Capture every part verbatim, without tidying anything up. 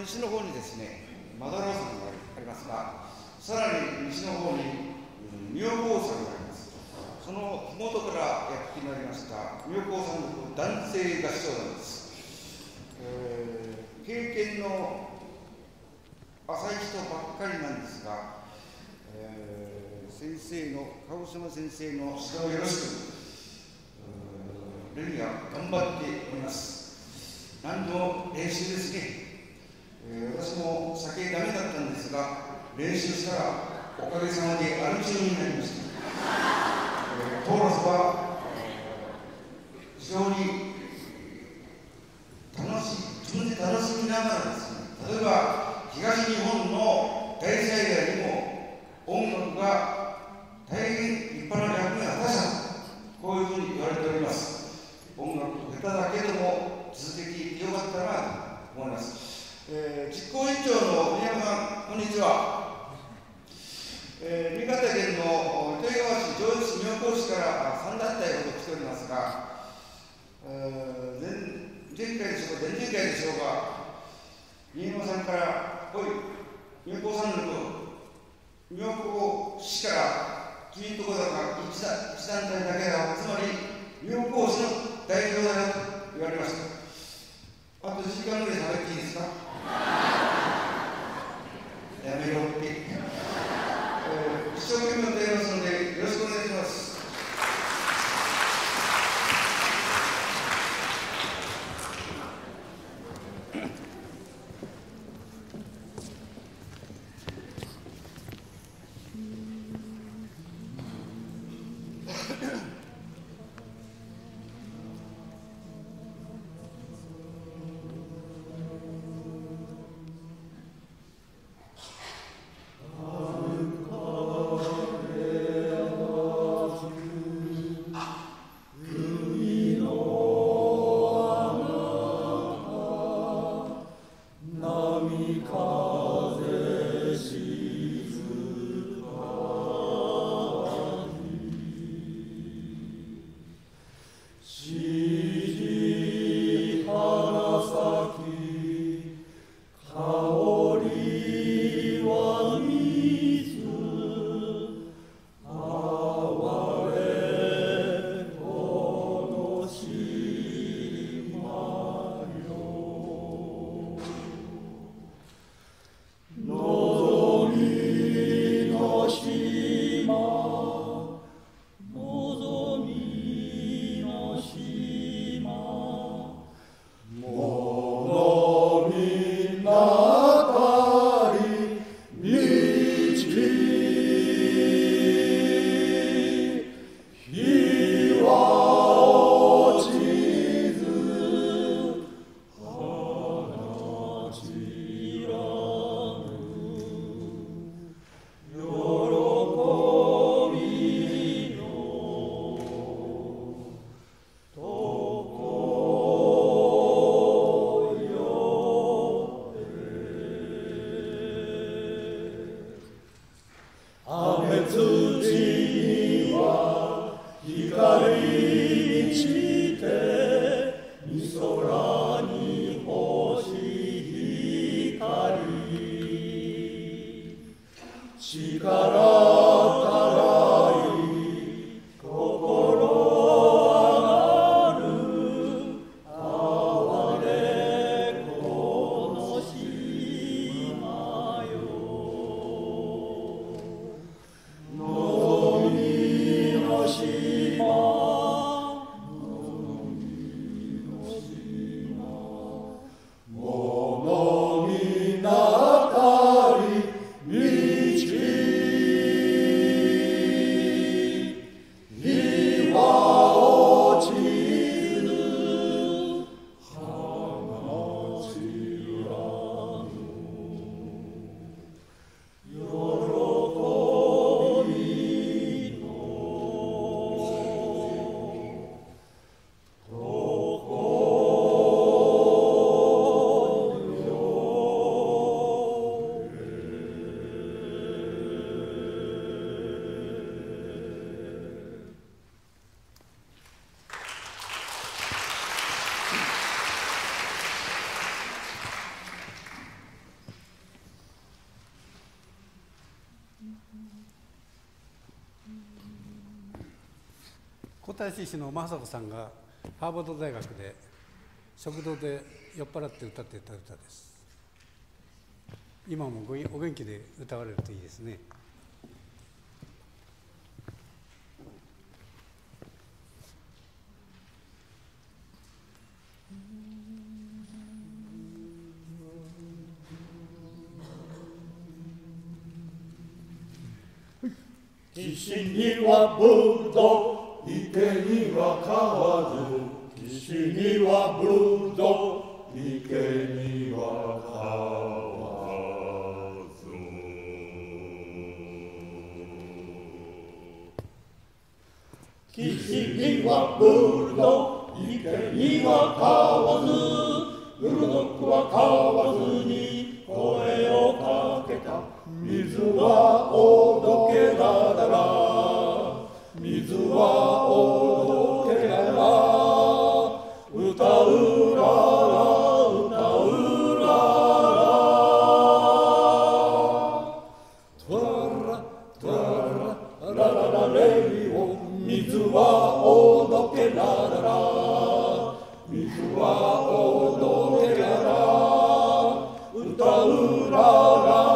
西の方にですね、マダラ山がありますが、さらに西の方に妙高山があります。その麓からやってまいりました妙高山の男性合唱団です。えー、経験の浅い人ばっかりなんですが、えー、先生の鹿児島先生の指導をよろしく、レミは頑張っております。何度も練習ですね。えー、私も酒ダメだったんですが、練習したらおかげさまでアル中になりました。えー、コーラスは非常に楽しい、自分で楽しみながらですね、例えば東日本の大災害にも音楽が大変立派な役目を果たした、こういうふうに言われております。音楽下手だけども続けていてよかったなと思います。えー、実行委員長の宮山さん、こんにちは。えー、新潟県の糸魚川市、上越市、妙高市からさん団体ほど来ておりますが、えー、前, 前回でしょうか、前々回でしょうか、新山さんから、おい、妙高山麓、妙高市から君のところだが一団体だけだ、つまり妙高市の代表だよと言われました。あといちじかんぐらい喋っていいですか？やめろって、えー、一生懸命歌いますのでよろしくお願いします。 Amen. 皇太子市の雅子さんがハーバード大学で食堂で酔っ払って歌っていた歌です。今もごお元気で歌われるといいですね。 岸にはぶどう、池には河津、岸にはぶどう、池には河津。岸にはぶどう、池には河津、ブルドッグは河津に声をかけた。水はおどけららら、水はおどけらら、歌うらら、歌うらら。トラトララララレリオ、水はおどけららら、水はおどけらら、歌うらら。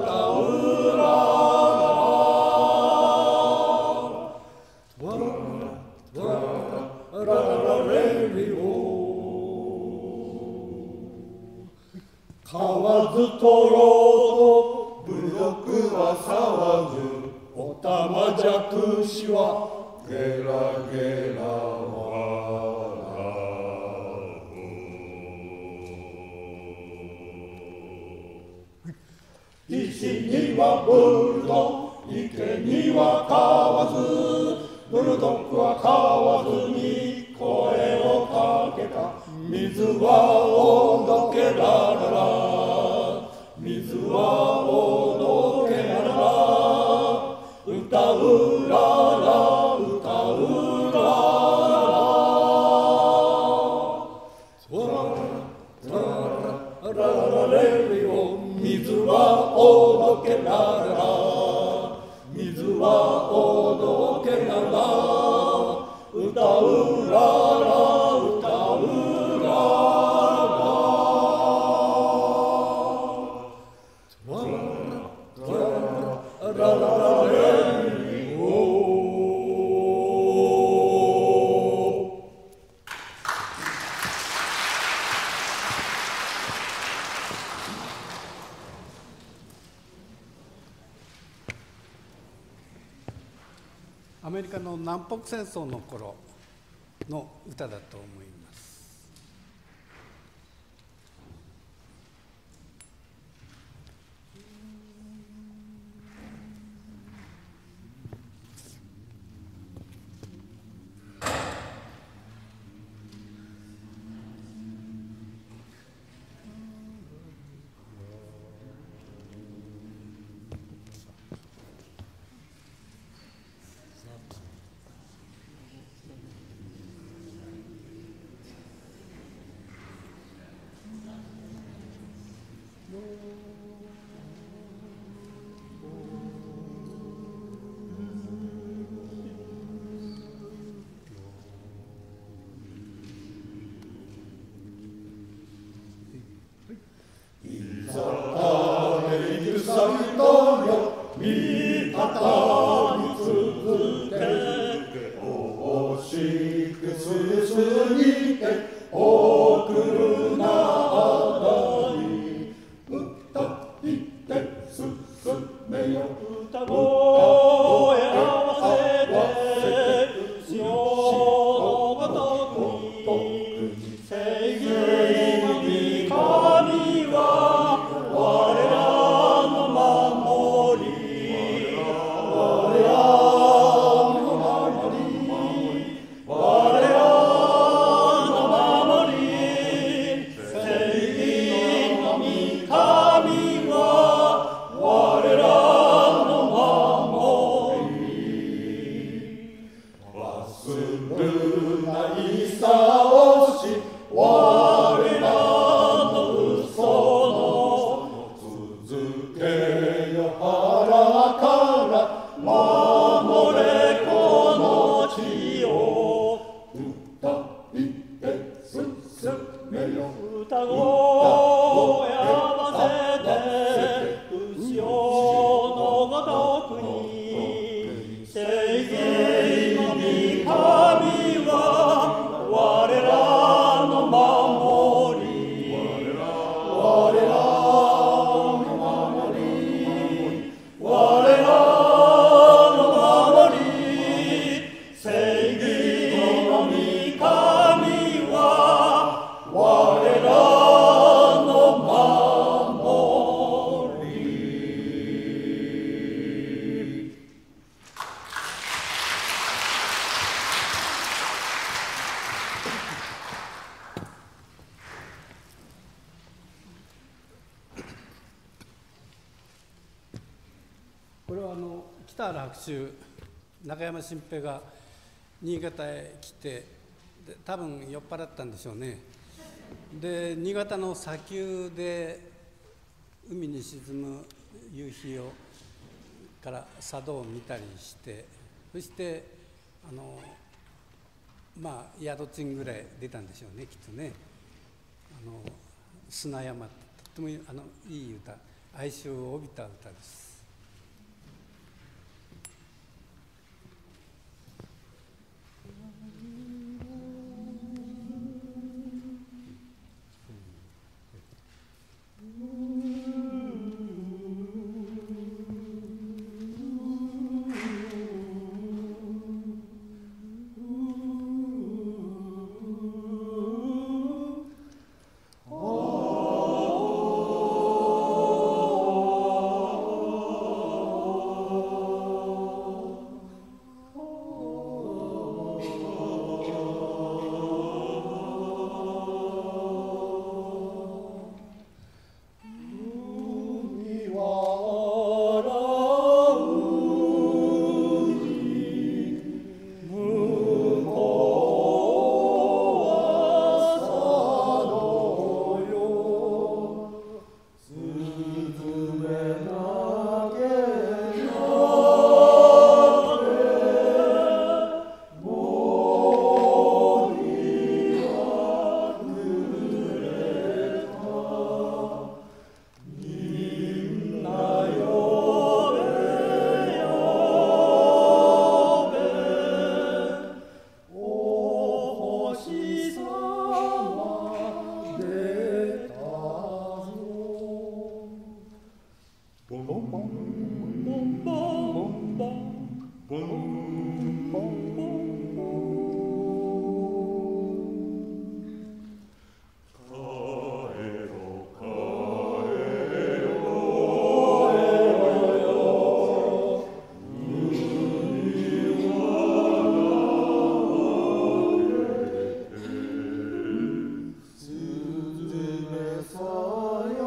河津とろうとブルドッグは騒ぐ、おたまじゃくしはゲラゲラ笑う。石にはブルドッグ、池には河津、ブルドッグは河津に声をかけた。水はおどけららら、水はおどけららら、歌うらら、歌うらら。トララララレリオ、水はおどけららら、水はおどけらら、歌うらら、歌うらら。ラララレリオ。 アメリカの南北戦争の頃の歌だと思います。 これはあの北原白秋、中山新平が新潟へ来て、で多分酔っ払ったんでしょうね。で新潟の砂丘で海に沈む夕日をから佐渡を見たりして、そしてあのまあ宿賃ぐらい出たんでしょうね、きっとね。あの砂山、とってもあのいい歌、哀愁を帯びた歌です。 さや